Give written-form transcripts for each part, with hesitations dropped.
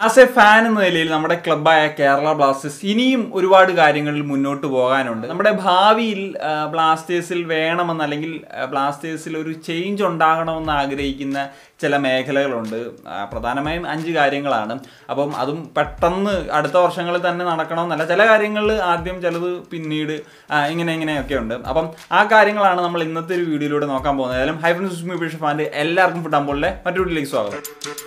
As A fan എന്ന നിലയിൽ നമ്മുടെ ക്ലബ്ബായ കേരള ബ്ലാസ്റ്റേഴ്സ് ഇനിയും ഒരുപാട് കാര്യങ്ങളിൽ മുന്നോട്ട് പോകാനുണ്ട്. നമ്മുടെ ഭാവിയിൽ ബ്ലാസ്റ്റേഴ്സിൽ വേണമെന്ന് അല്ലെങ്കിൽ ബ്ലാസ്റ്റേഴ്സിൽ ഒരു ചേഞ്ച് ഉണ്ടാകണമെന്ന് ആഗ്രഹിക്കുന്ന ചില മേഖലകളുണ്ട്. പ്രധാനമായും 5 കാര്യങ്ങളാണ്. അപ്പം അതും പെട്ടെന്ന് അടുത്ത വർഷങ്ങളിൽ തന്നെ നടക്കണമെന്നല്ല, ചില കാര്യങ്ങളിൽ ആദ്യം, ചിലത് പിന്നീട്, ഇങ്ങനെയൊക്കെ ഉണ്ട്. അപ്പം ആ കാര്യങ്ങളാണ് നമ്മൾ ഇന്നത്തെ ഒരു വീഡിയോയിലൂടെ നോക്കാൻ പോകുന്നത്. ഏതായാലും ഹൈ ഫ്രണ്ട്സ് ഫാൻ്റെ എല്ലാവർക്കും ഫുട്ബോളിലെ മറ്റൊരു വീഡിയോയിലേക്ക് സ്വാഗതം.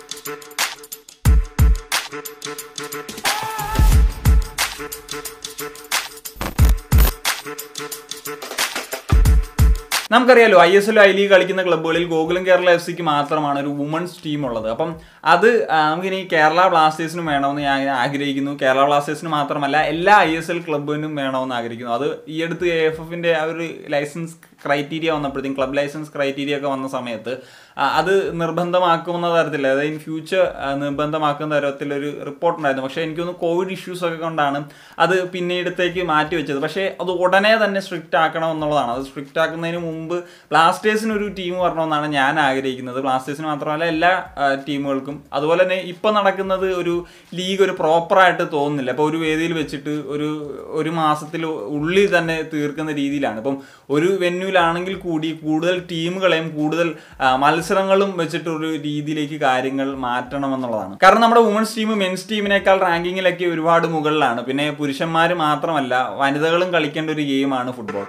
നമുക്കറിയാലോ, ISL I ലീഗ് കളിക്കുന്ന ക്ലബ്ബുകളിൽ ഗോകുലം കേരള FC മാത്രമാണ് ഒരു വുമൺസ് ടീം ഉള്ളത്. അപ്പം അത് നമുക്കിനി കേരള ബ്ലാസ്റ്റേഴ്സിനും വേണമെന്ന് ഞാൻ ആഗ്രഹിക്കുന്നു. കേരള ബ്ലാസ്റ്റേഴ്സിന് മാത്രമല്ല, എല്ലാ ISL ക്ലബ്ബിനും വേണമെന്ന് ആഗ്രഹിക്കുന്നു. അത് ഈ അടുത്ത് AFFന്റെ ആ ഒരു ലൈസൻസ് ക്രൈറ്റീരിയ വന്നപ്പോഴത്തേക്കും, ക്ലബ് ലൈസൻസ് ക്രൈറ്റീരിയ ഒക്കെ വന്ന സമയത്ത് അത് നിർബന്ധമാക്കുന്ന തരത്തിൽ, അതായത് ഇൻ ഫ്യൂച്ചർ നിർബന്ധമാക്കുന്ന തരത്തിലൊരു റിപ്പോർട്ട് ഉണ്ടായിരുന്നു. പക്ഷേ എനിക്കൊന്ന് കോവിഡ് ഇഷ്യൂസ് ഒക്കെ കൊണ്ടാണ് അത് പിന്നീടത്തേക്ക് മാറ്റി വെച്ചത്. പക്ഷേ അത് ഉടനെ തന്നെ സ്ട്രിക്റ്റ് ആക്കണം എന്നുള്ളതാണ്. അത് സ്ട്രിക്റ്റ് ആക്കുന്നതിന് മുമ്പ് ബ്ലാസ്റ്റേഴ്സിനൊരു ടീം വരണമെന്നാണ് ഞാൻ ആഗ്രഹിക്കുന്നത്. ബ്ലാസ്റ്റേഴ്സിന് മാത്രമല്ല, എല്ലാ ടീമുകൾക്കും. അതുപോലെ തന്നെ ഇപ്പം നടക്കുന്നത് ഒരു ലീഗ് ഒരു പ്രോപ്പറായിട്ട് തോന്നുന്നില്ല. ഇപ്പോൾ ഒരു വേദിയിൽ വെച്ചിട്ട് ഒരു മാസത്തിൽ ഉള്ളിൽ തന്നെ തീർക്കുന്ന രീതിയിലാണ്. ഇപ്പം ഒരു വെന്യൂലാണെങ്കിൽ കൂടി കൂടുതൽ ടീമുകളെയും കൂടുതൽ മത്സരങ്ങളും വെച്ചിട്ടൊരു രീതിയിലേക്ക് കാര്യങ്ങൾ മാറ്റണമെന്നുള്ളതാണ്. കാരണം നമ്മുടെ വുമൻസ് ടീം മെൻസ് ടീമിനേക്കാൾ റാങ്കിങ്ങിലൊക്കെ ഒരുപാട് മുകളിലാണ്. പിന്നെ പുരുഷന്മാർ മാത്രമല്ല, വനിതകളും കളിക്കേണ്ട ഒരു ഗെയിമാണ് ഫുട്ബോൾ.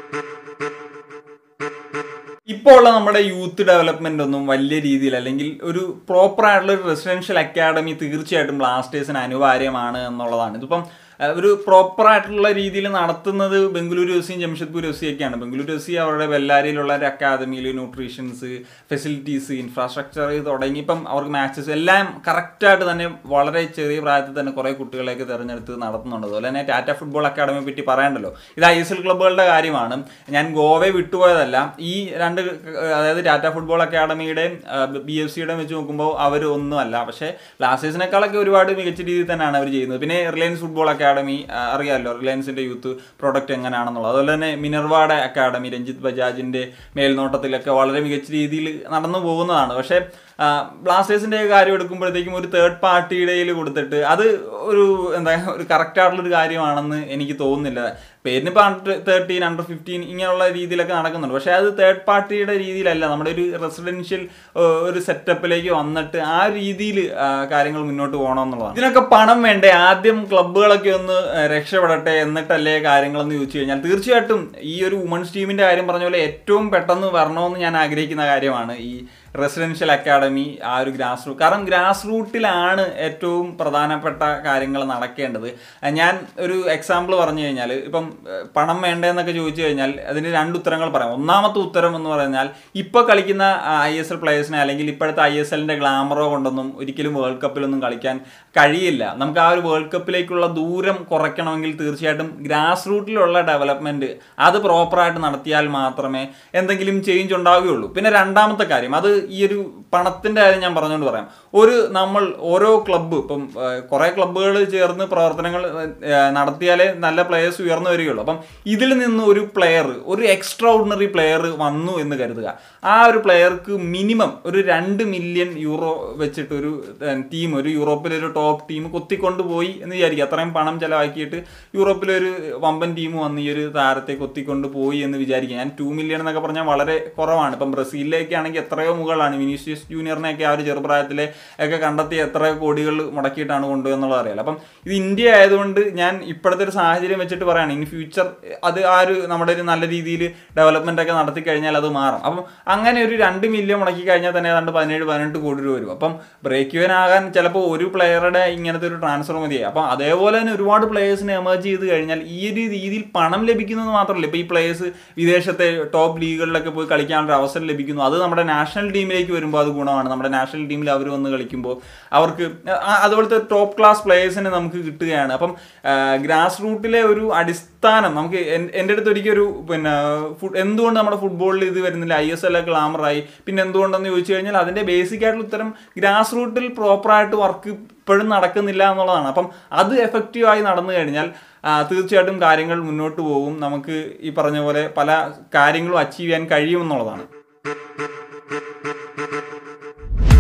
ഇപ്പോൾ ഉള്ള നമ്മുടെ യൂത്ത് ഡെവലപ്മെന്റ് ഒന്നും വലിയ രീതിയിൽ, അല്ലെങ്കിൽ ഒരു പ്രോപ്പറായിട്ടുള്ള ഒരു റെസിഡൻഷ്യൽ അക്കാഡമി തീർച്ചയായിട്ടും ബ്ലാസ്റ്റേഴ്സിന് അനിവാര്യമാണ് എന്നുള്ളതാണ്. ഇതിപ്പം ഒരു പ്രോപ്പറായിട്ടുള്ള രീതിയിൽ നടത്തുന്നത് ബംഗളൂരു എഫ് സിയും ജംഷഡ്പൂർ എഫ് സി ഒക്കെയാണ്. ബംഗളൂരു എഫ് സി അവരുടെ ബെല്ലാരിയിലുള്ള ഒരു അക്കാദമിയിൽ ന്യൂട്രീഷൻസ്, ഫെസിലിറ്റീസ്, ഇൻഫ്രാസ്ട്രക്ചർ തുടങ്ങി ഇപ്പം അവർക്ക് മാച്ചസ് എല്ലാം കറക്റ്റായിട്ട് തന്നെ വളരെ ചെറിയ പ്രായത്തിൽ തന്നെ കുറേ കുട്ടികളെയൊക്കെ തിരഞ്ഞെടുത്ത് നടത്തുന്നുണ്ട്. അതുപോലെ തന്നെ ടാറ്റ ഫുട്ബോൾ അക്കാദമിയെ പറ്റി പറയണ്ടല്ലോ. ഇത് ISL ക്ലബ്ബുകളുടെ കാര്യമാണ്. ഞാൻ ഗോവയെ വിട്ടുപോയതല്ല. ഈ രണ്ട്, അതായത് ടാറ്റ ഫുട്ബോൾ അക്കാദമിയുടെ BFCയുടെ വെച്ച് നോക്കുമ്പോൾ അവർ ഒന്നുമല്ല. പക്ഷേ ബ്ലാസ്റ്റേഴ്സിനേക്കാളൊക്കെ ഒരുപാട് മികച്ച രീതിയിൽ തന്നെയാണ് അവർ ചെയ്യുന്നത്. പിന്നെ റിലയൻസ് ഫുട്ബോൾ അക്കാദമി അറിയാമല്ലോ, റിലയൻസിന്റെ യൂത്ത് പ്രൊഡക്റ്റ് എങ്ങനെയാണെന്നുള്ളത്. അതുപോലെ തന്നെ മിനർവാഡ അക്കാദമി രഞ്ജിത്ത് ബജാജിന്റെ മേൽനോട്ടത്തിലൊക്കെ വളരെ മികച്ച രീതിയിൽ നടന്നു പോകുന്നതാണ്. പക്ഷേ ബ്ലാസ്റ്റേഴ്സിന്റെ കാര്യം എടുക്കുമ്പോഴത്തേക്കും ഒരു തേർഡ് പാർട്ടിയുടെ കൊടുത്തിട്ട് അത് ഒരു ഒരു കറക്റ്റായിട്ടുള്ളൊരു കാര്യമാണെന്ന് എനിക്ക് തോന്നുന്നില്ല. പേരിനിപ്പോൾ Under-13, Under-15 ഇങ്ങനെയുള്ള രീതിയിലൊക്കെ നടക്കുന്നുണ്ട്. പക്ഷേ അത് തേർഡ് പാർട്ടിയുടെ രീതിയിലല്ല, നമ്മുടെ ഒരു റെസിഡൻഷ്യൽ ഒരു സെറ്റപ്പിലേക്ക് വന്നിട്ട് ആ രീതിയിൽ കാര്യങ്ങൾ മുന്നോട്ട് പോകണം എന്നുള്ളതാണ്. ഇതിനൊക്കെ പണം വേണ്ടേ? ആദ്യം ക്ലബ്ബുകളൊക്കെ ഒന്ന് രക്ഷപ്പെടട്ടെ, എന്നിട്ടല്ലേ കാര്യങ്ങളെന്ന് ചോദിച്ചു കഴിഞ്ഞാൽ തീർച്ചയായിട്ടും ഈ ഒരു വുമൺസ് ടീമിന്റെ കാര്യം പറഞ്ഞ പോലെ ഏറ്റവും പെട്ടെന്ന് വരണമെന്ന് ഞാൻ ആഗ്രഹിക്കുന്ന കാര്യമാണ് ഈ റെസിഡൻഷ്യൽ അക്കാഡമി, ആ ഒരു ഗ്രാസ് റൂട്ട്. കാരണം ഗ്രാസ് റൂട്ടിലാണ് ഏറ്റവും പ്രധാനപ്പെട്ട കാര്യങ്ങൾ നടക്കേണ്ടത്. ഞാൻ ഒരു എക്സാമ്പിൾ പറഞ്ഞു കഴിഞ്ഞാൽ, ഇപ്പം പണം വേണ്ടതെന്നൊക്കെ ചോദിച്ചു കഴിഞ്ഞാൽ അതിന് 2 ഉത്തരങ്ങൾ പറയാം. ഒന്നാമത്തെ ഉത്തരം എന്ന് പറഞ്ഞാൽ, ഇപ്പോൾ കളിക്കുന്ന ISL പ്ലേയേഴ്സിനെ അല്ലെങ്കിൽ ഇപ്പോഴത്തെ ISLന്റെ ഗ്ലാമറോ കൊണ്ടൊന്നും ഒരിക്കലും വേൾഡ് കപ്പിലൊന്നും കളിക്കാൻ കഴിയില്ല. നമുക്ക് ആ ഒരു വേൾഡ് കപ്പിലേക്കുള്ള ദൂരം കുറയ്ക്കണമെങ്കിൽ തീർച്ചയായിട്ടും ഗ്രാസ് റൂട്ടിലുള്ള ഡെവലപ്മെന്റ് അത് പ്രോപ്പറായിട്ട് നടത്തിയാൽ മാത്രമേ എന്തെങ്കിലും ചേഞ്ച് ഉണ്ടാവുകയുള്ളൂ. പിന്നെ രണ്ടാമത്തെ കാര്യം, അത് ഈ ഒരു പണത്തിന്റെ കാര്യം ഞാൻ പറഞ്ഞുകൊണ്ട് പറയാം. നമ്മൾ ഓരോ ക്ലബ്ബ്, ഇപ്പം കുറെ ക്ലബ്ബുകൾ ചേർന്ന് പ്രവർത്തനങ്ങൾ നടത്തിയാലേ നല്ല പ്ലെയേഴ്സ് ഉയർന്നു വരികയുള്ളൂ. അപ്പം ഇതിൽ നിന്ന് ഒരു പ്ലെയർ, ഒരു എക്സ്ട്രാ ഓർഡിനറി പ്ലെയർ വന്നു എന്ന് കരുതുക. ആ ഒരു പ്ലെയർക്ക് മിനിമം ഒരു 2 മില്യൺ യൂറോ വെച്ചിട്ട് ഒരു ടീം, ഒരു യൂറോപ്പിലൊരു ടോപ്പ് ടീം കൊത്തിക്കൊണ്ടുപോയി എന്ന് വിചാരിക്കുക. അത്രയും പണം ചിലവാക്കിയിട്ട് യൂറോപ്പിലൊരു വമ്പൻ ടീം വന്ന് ഈ ഒരു താരത്തെ കൊത്തിക്കൊണ്ട് പോയി എന്ന് വിചാരിക്കുക. ഞാൻ 2 മില്യൺ എന്നൊക്കെ പറഞ്ഞാൽ വളരെ കുറവാണ്. ഇപ്പം ബ്രസീലിലേക്കാണെങ്കിൽ എത്രയോ മുകളാണ്. വിനീഷ്യസ് ജൂനിയറിനെയൊക്കെ ആ ഒരു ചെറുപ്രായത്തിലെ ഒക്കെ കണ്ടെത്തി എത്ര കോടികൾ മുടക്കിയിട്ടാണ് കൊണ്ടുവന്നുള്ളത് അറിയാലോ. അപ്പം ഇത് ഇന്ത്യ ആയതുകൊണ്ട് ഞാൻ ഇപ്പോഴത്തെ ഒരു സാഹചര്യം വെച്ചിട്ട് പറയുകയാണ്, ഇൻ ഫ്യൂച്ചർ അത് ആ ഒരു നമ്മുടെ ഒരു നല്ല രീതിയിൽ ഡെവലപ്മെന്റ് ഒക്കെ നടത്തി കഴിഞ്ഞാൽ അത് മാറും. അപ്പം അങ്ങനെ ഒരു 2 മില്യൺ മുടക്കി കഴിഞ്ഞാൽ തന്നെ ഏതാണ്ട് 17-18 കോടി രൂപ വരും. അപ്പം ബ്രേക്ക് ഇവൻ ആകാൻ ചിലപ്പോൾ ഒരു പ്ലെയറുടെ ഇങ്ങനത്തെ ഒരു ട്രാൻസ്ഫർ മതിയായി. അപ്പം അതേപോലെ തന്നെ ഒരുപാട് പ്ലേയേഴ്സിനെ എമർജ് ചെയ്ത് കഴിഞ്ഞാൽ ഈ ഒരു രീതിയിൽ പണം ലഭിക്കുന്നത് മാത്രമല്ല, ഇപ്പോൾ ഈ പ്ലേയേഴ്സ് വിദേശത്തെ ടോപ്പ് ലീഗുകളിലൊക്കെ പോയി കളിക്കാനുള്ള അവസരം ലഭിക്കുന്നു. അത് നമ്മുടെ നാഷണൽ ടീമിലേക്ക് വരുമ്പോൾ അത് ഗുണമാണ്. നമ്മുടെ നാഷണൽ ടീമിൽ അവർ വന്ന് കളിക്കുമ്പോൾ അവർക്ക് അതുപോലത്തെ ടോപ്പ് ക്ലാസ് പ്ലേയേഴ്സിനെ നമുക്ക് കിട്ടുകയാണ്. അപ്പം ഗ്രാസ് റൂട്ടിലെ ഒരു അടിസ്ഥാനം നമുക്ക്, എൻ്റെ അടുത്ത് ഒരിക്കൽ ഒരു എന്തുകൊണ്ട് നമ്മുടെ ഫുട്ബോളിൽ ഇത് വരുന്നില്ല, ISL ഗ്ലാമറായി, പിന്നെ എന്തുകൊണ്ടെന്ന് ചോദിച്ചു കഴിഞ്ഞാൽ അതിൻ്റെ ബേസിക് ആയിട്ടുള്ള ഉത്തരം ഗ്രാസ് റൂട്ടിൽ പ്രോപ്പറായിട്ട് വർക്ക് ഇപ്പോഴും നടക്കുന്നില്ല എന്നുള്ളതാണ്. അപ്പം അത് എഫക്റ്റീവായി നടന്നു കഴിഞ്ഞാൽ തീർച്ചയായിട്ടും കാര്യങ്ങൾ മുന്നോട്ട് പോകും. നമുക്ക് ഈ പറഞ്ഞ പോലെ പല കാര്യങ്ങളും അച്ചീവ് ചെയ്യാൻ കഴിയുമെന്നുള്ളതാണ്.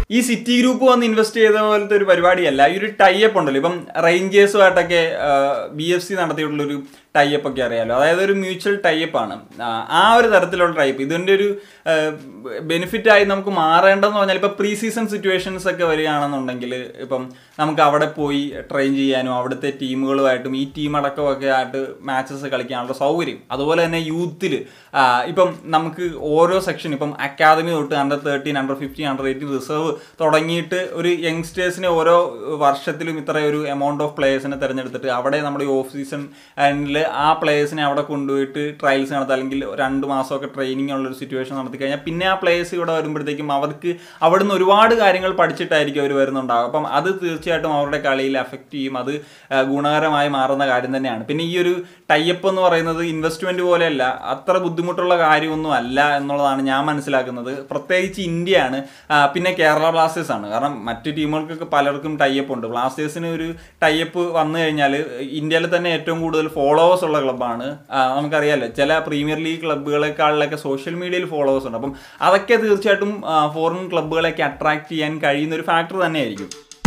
ഈ സിറ്റി ഗ്രൂപ്പ് വന്ന് ഇൻവെസ്റ്റ് ചെയ്ത പോലത്തെ ഒരു പരിപാടിയല്ല. ഈ ഒരു ടൈപ്പ് ഉണ്ടല്ലോ, ഇപ്പം റേഞ്ചേഴ്സുമായിട്ടൊക്കെ BFC നടത്തിയിട്ടുള്ളൊരു ടൈപ്പ് ഒക്കെ അറിയാമല്ലോ, അതായത് ഒരു മ്യൂച്വൽ ടൈപ്പാണ്. ആ ഒരു തരത്തിലുള്ള ടൈപ്പ് ഇതിൻ്റെ ഒരു ബെനിഫിറ്റായി നമുക്ക് മാറേണ്ടതെന്ന് പറഞ്ഞാൽ ഇപ്പം പ്രീ സീസൺ സിറ്റുവേഷൻസ് ഒക്കെ വരികയാണെന്നുണ്ടെങ്കിൽ ഇപ്പം നമുക്ക് അവിടെ പോയി ട്രെയിൻ ചെയ്യാനും അവിടുത്തെ ടീമുകളുമായിട്ടും ഈ ടീം അടക്കമൊക്കെ ആയിട്ട് മാച്ചസ് കളിക്കാനുള്ള സൗകര്യം. അതുപോലെ തന്നെ യൂത്തിൽ ഇപ്പം നമുക്ക് ഓരോ സെക്ഷൻ ഇപ്പം അക്കാദമി തൊട്ട് Under-13, Under-15, Under-18 റിസർവ് തുടങ്ങിയിട്ട് ഒരു യങ്സ്റ്റേഴ്സിനെ ഓരോ വർഷത്തിലും ഇത്ര ഒരു എമൗണ്ട് ഓഫ് പ്ലേയേഴ്സിനെ തിരഞ്ഞെടുത്തിട്ട് അവിടെ നമ്മുടെ ഈ ഓഫ് സീസൺ ആൻഡിൽ ആ പ്ലേയേഴ്സിനെ അവിടെ കൊണ്ടുപോയിട്ട് ട്രയൽസ് നടത്തുക, അല്ലെങ്കിൽ 2 മാസമൊക്കെ ട്രെയിനിങ് ഉള്ളൊരു സിറ്റുവേഷൻ നടത്തി കഴിഞ്ഞാൽ പിന്നെ ആ പ്ലേയേഴ്സ് ഇവിടെ വരുമ്പോഴത്തേക്കും അവർക്ക് അവിടെ നിന്ന് ഒരുപാട് കാര്യങ്ങൾ പഠിച്ചിട്ടായിരിക്കും അവർ വരുന്നുണ്ടാകും. അപ്പം അത് തീർച്ചയായിട്ടും അവരുടെ കളിയിൽ അഫക്റ്റ് ചെയ്യും. അത് ഗുണകരമായി മാറുന്ന കാര്യം തന്നെയാണ്. പിന്നെ ഈ ഒരു ടൈപ്പ് എന്ന് പറയുന്നത് ഇൻവെസ്റ്റ്മെന്റ് പോലെയല്ല, അത്ര ബുദ്ധിമുട്ടുള്ള കാര്യമൊന്നും അല്ല എന്നുള്ളതാണ് ഞാൻ മനസ്സിലാക്കുന്നത്. പ്രത്യേകിച്ച് ഇന്ത്യയാണ്, പിന്നെ കേരള ബ്ലാസ്റ്റേഴ്സ് ആണ്. കാരണം മറ്റു ടീമുകൾക്കൊക്കെ പലർക്കും ടൈപ്പ് ഉണ്ട്. ബ്ലാസ്റ്റേഴ്സിന് ഒരു ടൈപ്പ് വന്നു കഴിഞ്ഞാൽ ഇന്ത്യയിൽ തന്നെ ഏറ്റവും കൂടുതൽ ഫോളോവേഴ്സ് ഉള്ള ക്ലബ്ബാണ്. നമുക്കറിയാമല്ലോ, ചില പ്രീമിയർ ലീഗ് ക്ലബ്ബുകളെക്കാളിലൊക്കെ സോഷ്യൽ മീഡിയയിൽ ഫോളോവേഴ്സ് ഉണ്ട്. അപ്പം അതൊക്കെ തീർച്ചയായിട്ടും ഫോറിൻ ക്ലബ്ബുകളെയൊക്കെ അട്രാക്ട് ചെയ്യാൻ കഴിയുന്ന ഒരു ഫാക്ടർ തന്നെയായിരിക്കും.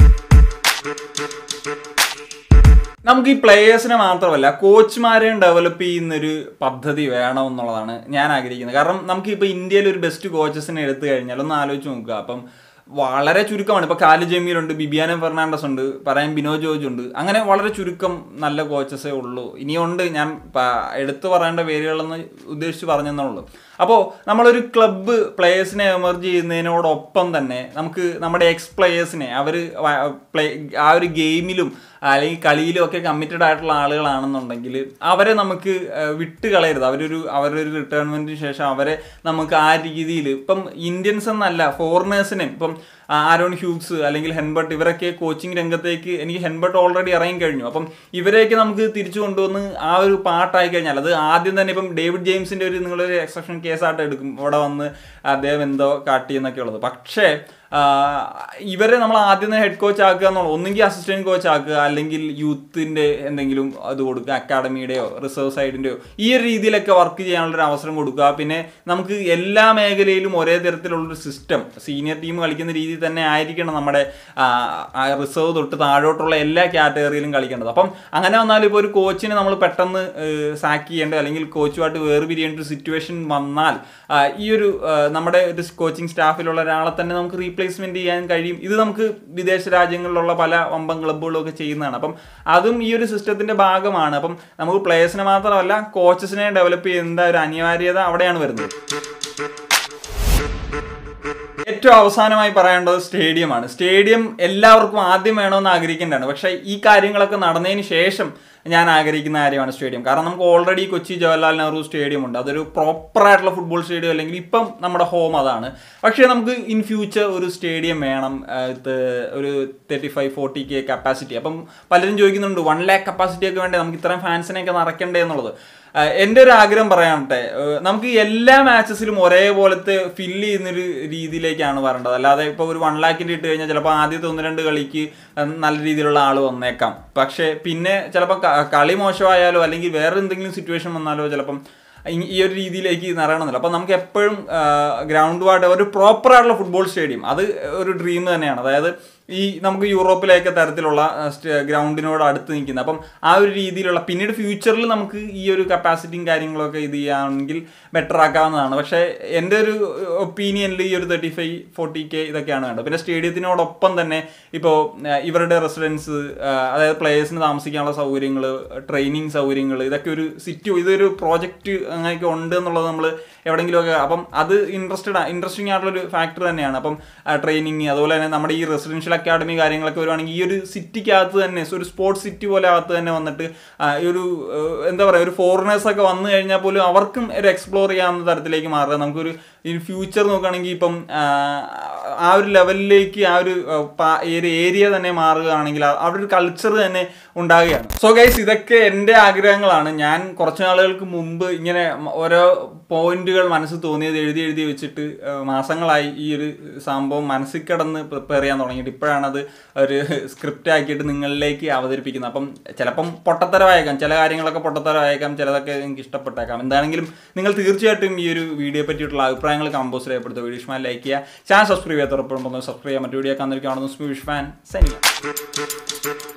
നമുക്ക് ഈ പ്ലേയേഴ്സിനെ മാത്രമല്ല കോച്ച്മാരെയും ഡെവലപ്പ് ചെയ്യുന്നൊരു പദ്ധതി വേണം എന്നുള്ളതാണ് ഞാൻ ആഗ്രഹിക്കുന്നത്. കാരണം നമുക്കിപ്പോൾ ഇന്ത്യയിൽ ഒരു ബെസ്റ്റ് കോച്ചസിനെ എടുത്തു കഴിഞ്ഞാൽ ഒന്ന് ആലോചിച്ച് നോക്കുക. അപ്പം വളരെ ചുരുക്കമാണ്. ഇപ്പോൾ കാലി ജമീലുണ്ട്, ബിബിയാനോ ഫെർണാണ്ടസ് ഉണ്ട്, പറയാൻ ബിനോ ജോർജ് ഉണ്ട്. അങ്ങനെ വളരെ ചുരുക്കം നല്ല കോച്ചസേ ഉള്ളൂ. ഇനിയുണ്ട്, ഞാൻ എടുത്തു പറയേണ്ട പേരുകളെന്ന് ഉദ്ദേശിച്ച് പറഞ്ഞെന്നുള്ളൂ. അപ്പോൾ നമ്മളൊരു ക്ലബ്ബ് പ്ലേയേഴ്സിനെ എമർജ് ചെയ്യുന്നതിനോടൊപ്പം തന്നെ നമുക്ക് നമ്മുടെ എക്സ് പ്ലേയേഴ്സിനെ അവർ ആ ഒരു ഗെയിമിലും അല്ലെങ്കിൽ കളിയിലും ഒക്കെ കമ്മിറ്റഡ് ആയിട്ടുള്ള ആളുകളാണെന്നുണ്ടെങ്കിൽ അവരെ നമുക്ക് വിട്ട് കളയരുത്. അവരൊരു റിട്ടയർമെൻറ്റിന് ശേഷം അവരെ നമുക്ക് ആ രീതിയിൽ ഇപ്പം ഇന്ത്യൻസ് എന്നല്ല ഫോറിനേഴ്സിനെ ഇപ്പം ആരോൺ ഹ്യൂഗ്സ് അല്ലെങ്കിൽ ഹെൻബർട്ട് ഇവരൊക്കെ കോച്ചിങ് രംഗത്തേക്ക് എനിക്ക് ഹെൻബർട്ട് ഓൾറെഡി ഇറങ്ങി കഴിഞ്ഞു. അപ്പം ഇവരെയൊക്കെ നമുക്ക് തിരിച്ചു കൊണ്ടുവന്ന് ആ ഒരു പാർട്ടായി കഴിഞ്ഞാൽ അത് ആദ്യം തന്നെ ഇപ്പം ഡേവിഡ് ജെയിംസിൻ്റെ ഒരു നിങ്ങളൊരു എക്സെപ്ഷൻ കേസായിട്ട് എടുക്കും, ഇവിടെ വന്ന് അദ്ദേഹം എന്തോ കാട്ടി എന്നൊക്കെ ഉള്ളത്. പക്ഷേ ഇവരെ നമ്മൾ ആദ്യം തന്നെ ഹെഡ് കോച്ച് ആക്കുക എന്നുള്ളത്, ഒന്നുകിൽ അസിസ്റ്റന്റ് കോച്ച് ആക്കുക അല്ലെങ്കിൽ യൂത്തിൻ്റെ എന്തെങ്കിലും അത് കൊടുക്കുക, അക്കാഡമിയുടെയോ റിസർവ് സൈഡിൻ്റെയോ ഈ ഒരു രീതിയിലൊക്കെ വർക്ക് ചെയ്യാനുള്ളൊരു അവസരം കൊടുക്കുക. പിന്നെ നമുക്ക് എല്ലാ മേഖലയിലും ഒരേ തരത്തിലുള്ളൊരു സിസ്റ്റം സീനിയർ ടീം കളിക്കുന്ന രീതിയിൽ തന്നെ ആയിരിക്കണം നമ്മുടെ റിസർവ് തൊട്ട് താഴോട്ടുള്ള എല്ലാ കാറ്റഗറിയിലും കളിക്കേണ്ടത്. അപ്പം അങ്ങനെ വന്നാൽ ഇപ്പോൾ ഒരു കോച്ചിനെ നമ്മൾ പെട്ടെന്ന് സാക്ക് ചെയ്യേണ്ടത് അല്ലെങ്കിൽ കോച്ചുമായിട്ട് വേർപിരിയേണ്ട ഒരു സിറ്റുവേഷൻ വന്നാൽ ഈ ഒരു നമ്മുടെ ഒരു കോച്ചിങ് സ്റ്റാഫിലുള്ള ഒരാളെ തന്നെ നമുക്ക് റീപ്ലേസ്മെന്റ് ചെയ്യാൻ കഴിയും. ഇത് നമുക്ക് വിദേശ രാജ്യങ്ങളിലുള്ള പല വമ്പൻ ക്ലബ്ബുകളും ഒക്കെ ചെയ്യുന്നതാണ്. അപ്പം അതും ഈ ഒരു സിസ്റ്റത്തിന്റെ ഭാഗമാണ്. അപ്പം നമുക്ക് പ്ലേയേഴ്സിനെ മാത്രമല്ല കോച്ചസിനെ ഡെവലപ്പ് ചെയ്യുന്ന ഒരു അനിവാര്യത അവിടെയാണ് വരുന്നത്. ഏറ്റവും അവസാനമായി പറയേണ്ടത് സ്റ്റേഡിയമാണ്. സ്റ്റേഡിയം എല്ലാവർക്കും ആദ്യം വേണമെന്ന് ആഗ്രഹിക്കേണ്ടതാണ്. പക്ഷേ ഈ കാര്യങ്ങളൊക്കെ നടന്നതിന് ശേഷം ഞാൻ ആഗ്രഹിക്കുന്ന കാര്യമാണ് സ്റ്റേഡിയം. കാരണം നമുക്ക് ഓൾറെഡി കൊച്ചി ജവഹർലാൽ നെഹ്റു സ്റ്റേഡിയം ഉണ്ട്. അതൊരു പ്രോപ്പറായിട്ടുള്ള ഫുട്ബോൾ സ്റ്റേഡിയം അല്ലെങ്കിൽ ഇപ്പം നമ്മുടെ ഹോം അതാണ്. പക്ഷേ നമുക്ക് ഇൻ ഫ്യൂച്ചർ ഒരു സ്റ്റേഡിയം വേണം, ഒരു 35-40K കപ്പാസിറ്റി. അപ്പം പലരും ചോദിക്കുന്നുണ്ട് 1 lakh കപ്പാസിറ്റി ഒക്കെ വേണ്ടേ, നമുക്ക് ഇത്രയും ഫാൻസിനെയൊക്കെ നിറയ്ക്കണ്ടേ എന്നുള്ളത്. എൻ്റെ ഒരു ആഗ്രഹം പറയാനട്ടെ, നമുക്ക് എല്ലാ മാച്ചസിലും ഒരേപോലത്തെ ഫില്ല് ചെയ്യുന്നൊരു രീതിയിലേക്കാണ് വരേണ്ടത്. അല്ലാതെ ഇപ്പോൾ ഒരു 1 lakh ഇട്ട് കഴിഞ്ഞാൽ ചിലപ്പോൾ ആദ്യത്തെ 1-2 കളിക്ക് നല്ല രീതിയിലുള്ള ആൾ വന്നേക്കാം. പക്ഷേ പിന്നെ ചിലപ്പോൾ കളി മോശമായാലോ അല്ലെങ്കിൽ വേറെ എന്തെങ്കിലും സിറ്റുവേഷൻ വന്നാലോ ചിലപ്പം ഈ ഒരു രീതിയിലേക്ക് നിറയണമെന്നില്ല. അപ്പോൾ നമുക്ക് എപ്പോഴും ഗ്രൗണ്ട് വാട്ട് ഒരു പ്രോപ്പറായിട്ടുള്ള ഫുട്ബോൾ സ്റ്റേഡിയം അത് ഒരു ഡ്രീം തന്നെയാണ്. അതായത് ഈ നമുക്ക് യൂറോപ്പിലേക്ക് തരത്തിലുള്ള ഗ്രൗണ്ടിനോട് അടുത്ത് നിൽക്കുന്നത്. അപ്പം ആ ഒരു രീതിയിലുള്ള പിന്നീട് ഫ്യൂച്ചറിൽ നമുക്ക് ഈ ഒരു കപ്പാസിറ്റിയും കാര്യങ്ങളൊക്കെ ഇത് ചെയ്യുകയാണെങ്കിൽ ബെറ്റർ ആക്കാവുന്നതാണ്. പക്ഷേ എൻ്റെ ഒരു ഒപ്പീനിയനിൽ ഈ ഒരു 35-40K ഇതൊക്കെയാണ് വേണ്ടത്. പിന്നെ സ്റ്റേഡിയത്തിനോടൊപ്പം തന്നെ ഇപ്പോൾ ഇവരുടെ റെസിഡൻസ്, അതായത് പ്ലേയേഴ്സിന് താമസിക്കാനുള്ള സൗകര്യങ്ങൾ, ട്രെയിനിങ് സൗകര്യങ്ങൾ, ഇതൊക്കെ ഒരു ഇതൊരു പ്രോജക്റ്റ് അങ്ങനെയൊക്കെ ഉണ്ട് എന്നുള്ളത് നമ്മൾ എവിടെയെങ്കിലുമൊക്കെ അപ്പം അത് ഇൻട്രസ്റ്റിംഗ് ആയിട്ടുള്ളൊരു ഫാക്ടർ തന്നെയാണ്. അപ്പം ട്രെയിനിങ് അതുപോലെ തന്നെ നമ്മുടെ ഈ റെസിഡൻഷ്യൽ അക്കാഡമി കാര്യങ്ങളൊക്കെ വരുവാണെങ്കിൽ ഈ ഒരു സിറ്റിക്കകത്ത് തന്നെ ഒരു സ്പോർട്സ് സിറ്റി പോലെ അകത്ത് തന്നെ വന്നിട്ട് ഈ ഒരു എന്താ പറയുക ഒരു ഫോറിനേഴ്സൊക്കെ വന്നു കഴിഞ്ഞാൽ പോലും അവർക്കും ഒരു എക്സ്പ്ലോർ ചെയ്യാവുന്ന തരത്തിലേക്ക് മാറുക. നമുക്കൊരു ഈ ഫ്യൂച്ചർ നോക്കുകയാണെങ്കിൽ ഇപ്പം ആ ഒരു ലെവലിലേക്ക് ആ ഒരു ഏരിയ തന്നെ മാറുകയാണെങ്കിൽ അവിടെ ഒരു കൾച്ചർ തന്നെ ഉണ്ടാകുകയാണ്. സോ ഗൈസ്, ഇതൊക്കെ എൻ്റെ ആഗ്രഹങ്ങളാണ്. ഞാൻ കുറച്ച് നാളുകൾക്ക് മുമ്പ് ഇങ്ങനെ ഓരോ പോയിന്റുകൾ മനസ്സിൽ തോന്നിയത് എഴുതി വെച്ചിട്ട് മാസങ്ങളായി ഈ ഒരു സംഭവം മനസ്സിൽ കിടന്ന് പ്രിപ്പയർ ചെയ്യാൻ തുടങ്ങിയിട്ട് ഇപ്പോഴാണത് ഒരു സ്ക്രിപ്റ്റ് ആക്കിയിട്ട് നിങ്ങളിലേക്ക് അവതരിപ്പിക്കുന്നത്. അപ്പം ചിലപ്പം പൊട്ടത്തരമായേക്കാം, ചില കാര്യങ്ങളൊക്കെ പൊട്ടത്തരമായേക്കാം, ചിലതൊക്കെ നിങ്ങൾക്ക് ഇഷ്ടപ്പെട്ടേക്കാം. എന്താണെങ്കിലും നിങ്ങൾ തീർച്ചയായിട്ടും ഈ ഒരു വീഡിയോയെ പറ്റിയിട്ടുള്ള അഭിപ്രായം അഭിപ്രായങ്ങൾ കമ്പോസ് ചെയ്യപ്പെടുത്തുക. വീഡിയോ ഇഷ്ടമായി ലൈക്ക് ചെയ്യുക, ചാനൽ സബ്സ്ക്രൈബ് ചെയ്യാത്തവരപ്പോഴും സബ്സ്ക്രൈബ് ചെയ്യാൻ മറ്റു വീഡിയോ കാണുന്നവർക്ക് വിഷ് ഫാൻ സൈനിങ്.